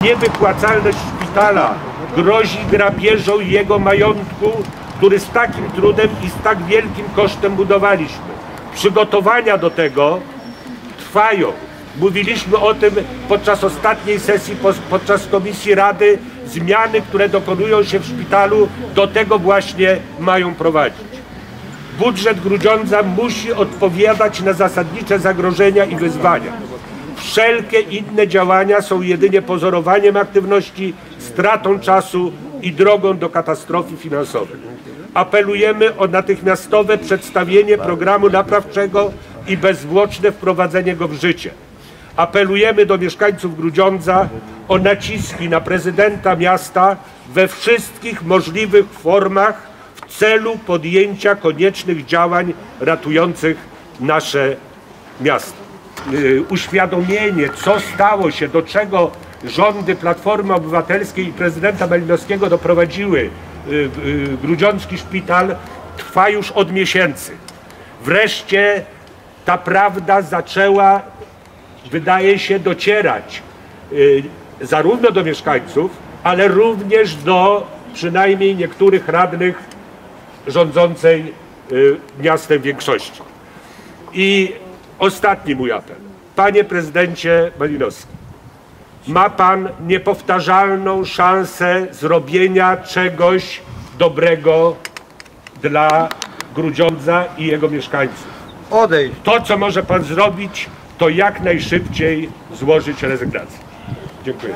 Niewypłacalność szpitala grozi grabieżą jego majątku, który z takim trudem i z tak wielkim kosztem budowaliśmy. Przygotowania do tego trwają. Mówiliśmy o tym podczas ostatniej sesji, podczas Komisji Rady. Zmiany, które dokonują się w szpitalu, do tego właśnie mają prowadzić. Budżet Grudziądza musi odpowiadać na zasadnicze zagrożenia i wyzwania. Wszelkie inne działania są jedynie pozorowaniem aktywności, stratą czasu i drogą do katastrofy finansowej. Apelujemy o natychmiastowe przedstawienie programu naprawczego i bezzwłoczne wprowadzenie go w życie. Apelujemy do mieszkańców Grudziądza o naciski na prezydenta miasta we wszystkich możliwych formach w celu podjęcia koniecznych działań ratujących nasze miasto. Uświadomienie, co stało się, do czego rządy Platformy Obywatelskiej i prezydenta Malinowskiego doprowadziły grudziącki szpital, trwa już od miesięcy. Wreszcie ta prawda zaczęła, wydaje się, docierać zarówno do mieszkańców, ale również do przynajmniej niektórych radnych rządzącej miastem większości. I ostatni mój apel. Panie prezydencie Malinowski, ma pan niepowtarzalną szansę zrobienia czegoś dobrego dla Grudziądza i jego mieszkańców. To, co może pan zrobić, to jak najszybciej złożyć rezygnację. Dziękuję.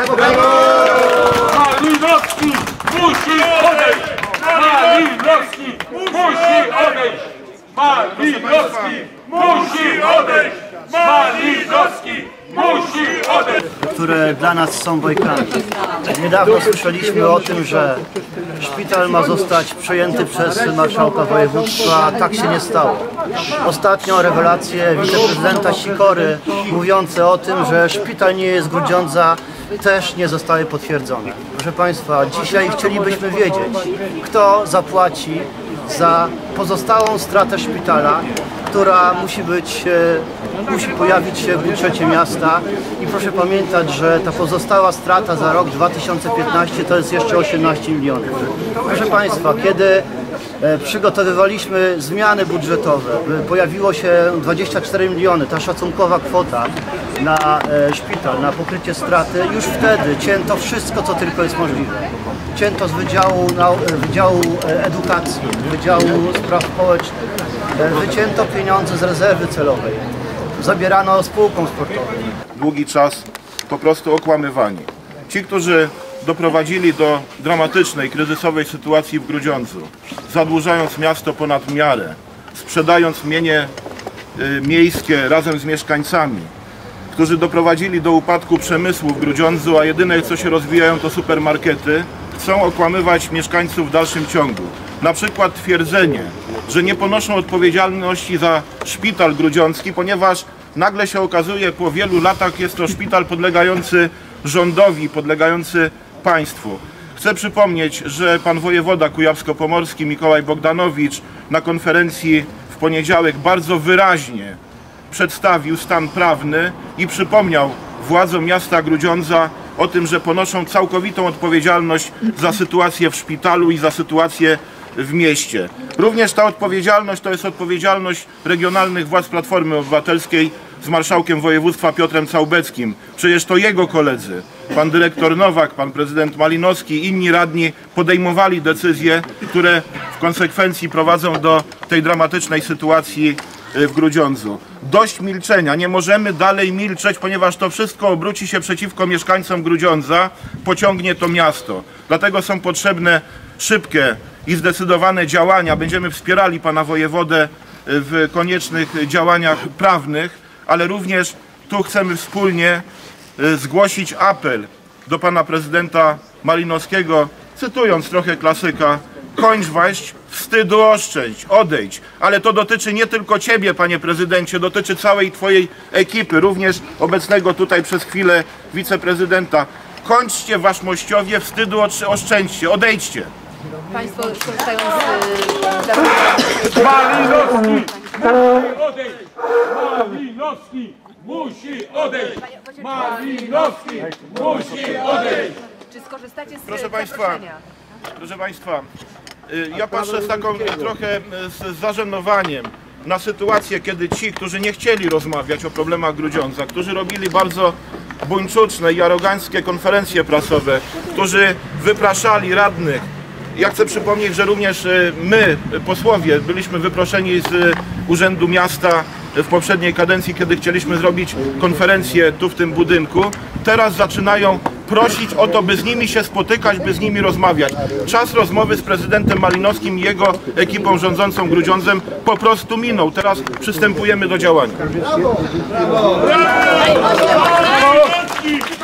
Malinowski musi odejść! Malinowski musi odejść! Malinowski musi odejść! Malinowski musi odejść! Które dla nas są bojkami. Niedawno słyszeliśmy o tym, że szpital ma zostać przejęty przez marszałka województwa, a tak się nie stało. Ostatnio rewelacje wiceprezydenta Sikory mówiące o tym, że szpital nie jest Grudziądza, też nie zostały potwierdzone. Proszę Państwa, dzisiaj chcielibyśmy wiedzieć, kto zapłaci za pozostałą stratę szpitala, która musi pojawić się w budżecie miasta i proszę pamiętać, że ta pozostała strata za rok 2015 to jest jeszcze 18 milionów. Proszę Państwa, kiedy przygotowywaliśmy zmiany budżetowe, pojawiło się 24 miliony, ta szacunkowa kwota na szpital, na pokrycie straty, już wtedy cięto wszystko, co tylko jest możliwe. Cięto z Wydziału Edukacji, Wydziału Spraw Społecznych, wycięto pieniądze z rezerwy celowej, zabierano spółkom sportowym. Długi czas po prostu okłamywani. Ci, którzy doprowadzili do dramatycznej, kryzysowej sytuacji w Grudziądzu, zadłużając miasto ponad miarę, sprzedając mienie miejskie razem z mieszkańcami, którzy doprowadzili do upadku przemysłu w Grudziądzu, a jedyne, co się rozwijają, to supermarkety, chcą okłamywać mieszkańców w dalszym ciągu. Na przykład twierdzenie, że nie ponoszą odpowiedzialności za szpital grudziącki, ponieważ nagle się okazuje, po wielu latach jest to szpital podlegający rządowi, podlegający państwu. Chcę przypomnieć, że pan wojewoda kujawsko-pomorski Mikołaj Bogdanowicz na konferencji w poniedziałek bardzo wyraźnie przedstawił stan prawny i przypomniał władzom miasta Grudziądza o tym, że ponoszą całkowitą odpowiedzialność za sytuację w szpitalu i za sytuację w mieście. Również ta odpowiedzialność to jest odpowiedzialność regionalnych władz Platformy Obywatelskiej z marszałkiem województwa Piotrem Całbeckim. Przecież to jego koledzy, pan dyrektor Nowak, pan prezydent Malinowski i inni radni podejmowali decyzje, które w konsekwencji prowadzą do tej dramatycznej sytuacji w Grudziądzu. Dość milczenia, nie możemy dalej milczeć, ponieważ to wszystko obróci się przeciwko mieszkańcom Grudziądza, pociągnie to miasto. Dlatego są potrzebne szybkie i zdecydowane działania. Będziemy wspierali pana wojewodę w koniecznych działaniach prawnych, ale również tu chcemy wspólnie zgłosić apel do pana prezydenta Malinowskiego, cytując trochę klasyka: kończ waść, wstydu oszczędź, odejdź. Ale to dotyczy nie tylko ciebie, panie prezydencie, dotyczy całej twojej ekipy, również obecnego tutaj przez chwilę wiceprezydenta. Kończcie waszmościowie, wstydu oszczędźcie, odejdźcie. Państwo korzystają Malinowski! Odejdź! Malinowski! musi odejść! Malinowski musi odejść! Czy skorzystacie z Proszę państwa, zaproszenia? Proszę Państwa, ja patrzę z taką trochę z zażenowaniem na sytuację, kiedy ci, którzy nie chcieli rozmawiać o problemach Grudziądza, którzy robili bardzo buńczuczne i aroganckie konferencje prasowe, którzy wypraszali radnych. Ja chcę przypomnieć, że również my, posłowie, byliśmy wyproszeni z Urzędu Miasta w poprzedniej kadencji, kiedy chcieliśmy zrobić konferencję tu w tym budynku. Teraz zaczynają prosić o to, by z nimi się spotykać, by z nimi rozmawiać. Czas rozmowy z prezydentem Malinowskim i jego ekipą rządzącą Grudziądzem po prostu minął. Teraz przystępujemy do działania. Malinowski